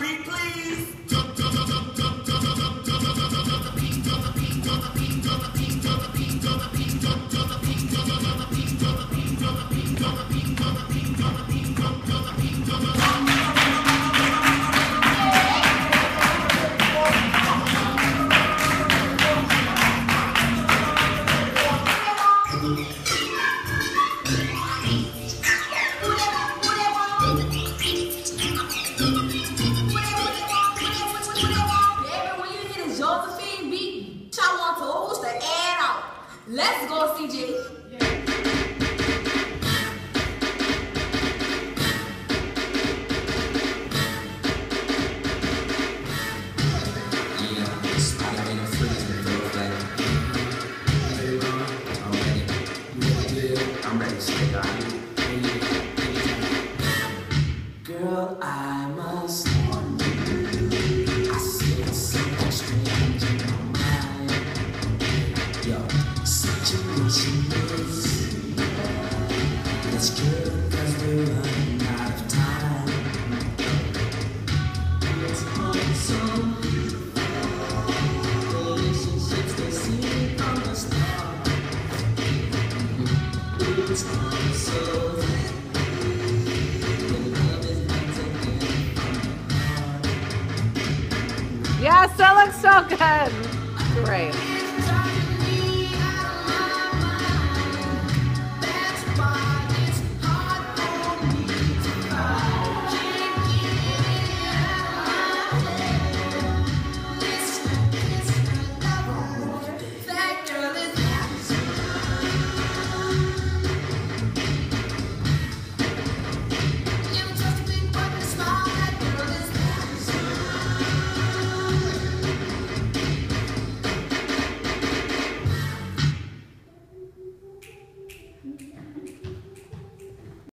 beat, please. Let's go, CJ. I'm ready to stay on. Girl, I must warn you. I see something strange in my mind. Your situation is it's good because we're running out of time. It's all so beautiful. Relationships they seem from the start. It's all so Yes, that looks so good. Great.